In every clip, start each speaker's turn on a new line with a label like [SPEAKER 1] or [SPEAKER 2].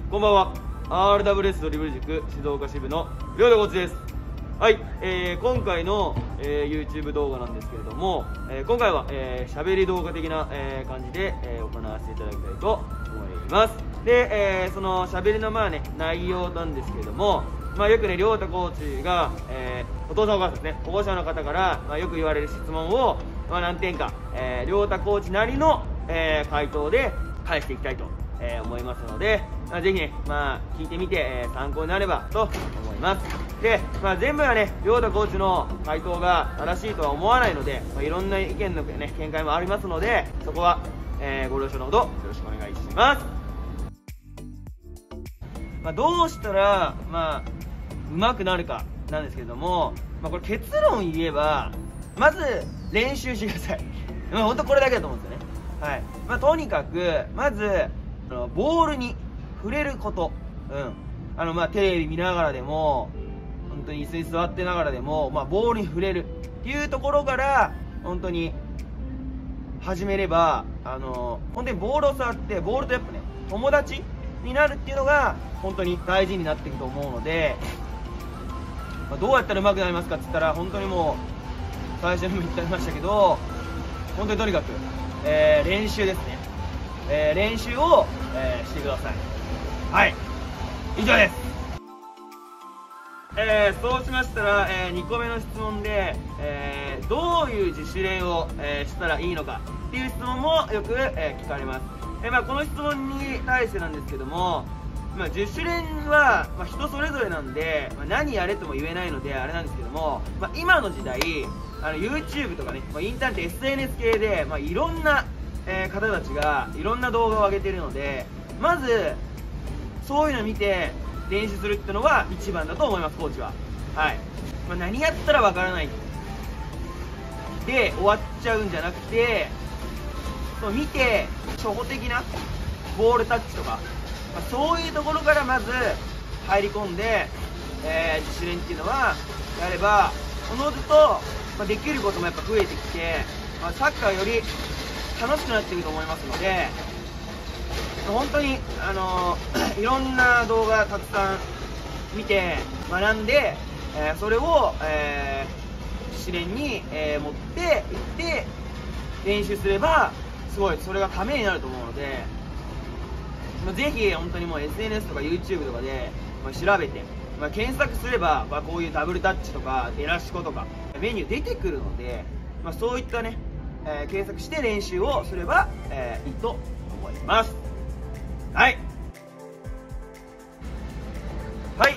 [SPEAKER 1] こんばんは。 RWS ドリブル塾静岡支部の亮太コーチです。はい、今回の、YouTube 動画なんですけれども、今回は喋り動画的な、感じで、行わせていただきたいと思います。で、その喋りの内容なんですけれども、よくね、亮太コーチが、お父さんお母さんですね、保護者の方から、よく言われる質問を、何点か、亮太コーチなりの、回答で返していきたいと、思いますので、ぜひね、聞いてみて、参考になればと思います。で、全部はね、亮太コーチの回答が正しいとは思わないので、いろんな意見の、ね、見解もありますので、そこは、ご了承のほどよろしくお願いします。どうしたら、上手くなるかなんですけれども、これ結論言えば、まず練習してください。本当これだけだと思うんですよね。はい。とにかく、まず、ボールに触れること。テレビ見ながらでも、本当に椅子に座ってながらでも、ボールに触れるっていうところから、本当に始めれば、本当にボールを触って、ボールとやっぱね、友達になるっていうのが、本当に大事になっていくと思うので、どうやったら上手くなりますかって言ったら、本当にもう、最初にも言ってましたけど、本当にとにかく、練習ですね。練習を、してください。はい。以上です。そうしましたら、2個目の質問で、どういう自主練を、したらいいのかっていう質問もよく、聞かれます。この質問に対してなんですけども、自主練は、人それぞれなんで、何やれとも言えないのであれなんですけども、今の時代YouTube とかね、インターネット SNS 系で、いろんな、方たちがいろんな動画を上げているので、まずそういうのを見て練習するっていうのが一番だと思います。コーチは。はい。何やったらわからないで終わっちゃうんじゃなくて、見て初歩的なボールタッチとか、そういうところからまず入り込んで、自主練っていうのはやれば、おのずと、できることもやっぱ増えてきて、サッカーより楽しくなっていくと思いますので、本当に、いろんな動画たくさん見て学んで、それを、自主練に、持っていって練習すればすごいそれがためになると思うので、ぜひ本当にもう SNS とか YouTube とかで、調べて、検索すれば、こういうダブルタッチとかエラシコとかメニュー出てくるので、そういったね、検索して練習をすれば、いいと思います。はい。はい、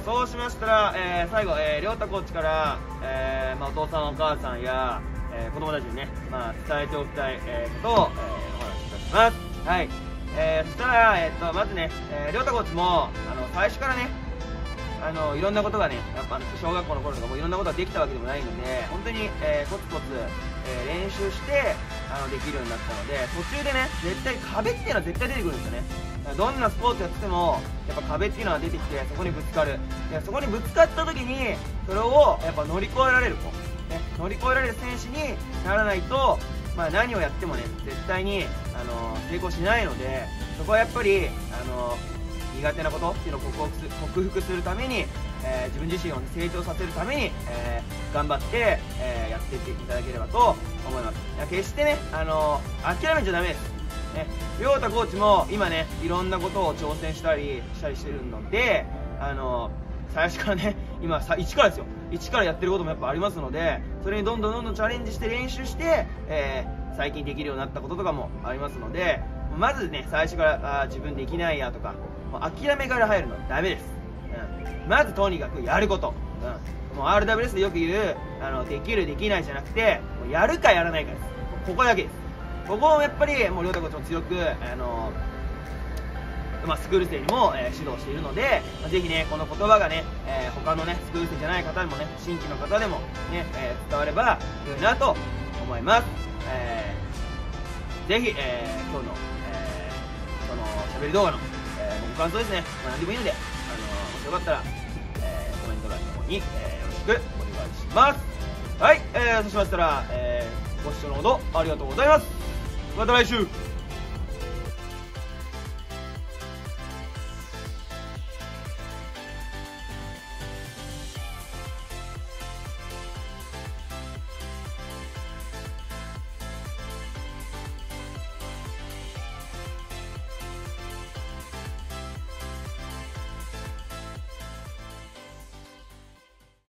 [SPEAKER 1] そうしましたら、最後、亮太コーチから、お父さんお母さんや、子供たちにね、伝えておきたい、ことを、お話しいたします。はい。そしたら、まずね、亮太コーチも最初からね、いろんなことがね、やっぱ小学校の頃とかもいろんなことができたわけでもないので、本当に、コツコツ、練習してできるようになったので、途中でね、絶対壁っていうのは絶対出てくるんですよね。どんなスポーツやっててもやっぱ壁っていうのは出てきて、そこにぶつかる。でそこにぶつかった時にそれをやっぱ乗り越えられる子、ね、乗り越えられる選手にならないと、何をやってもね、絶対に成功しないので、そこはやっぱり苦手なことっていうのを克服するために、自分自身を成長させるために、頑張って、やっていっていただければと思います。決してね、諦めちゃダメです。ね、亮太コーチも今ね、いろんなことを挑戦したりしてるので、最初からね、今一からですよ。一からやってることもやっぱありますので、それにどんどんチャレンジして練習して、最近できるようになったこととかもありますので、まずね、最初から自分できないやとか、諦めから入るのはダメです。まずとにかくやること。もう RWS でよく言う、できるできないじゃなくて、もうやるかやらないかです。ここだけです。ここをやっぱりもう亮太コーチも強く、スクール生にも、指導しているので、ぜひね、この言葉がね、他のね、スクール生じゃない方にもね、新規の方でもね、伝われば良いなと思います。ぜひ、今日の、この喋り動画の、ご感想ですね、何でもいいので、もしよかったら、コメント欄の方に、よろしくお願いします。はい、そうしましたら、ご視聴のほどありがとうございます。また来週。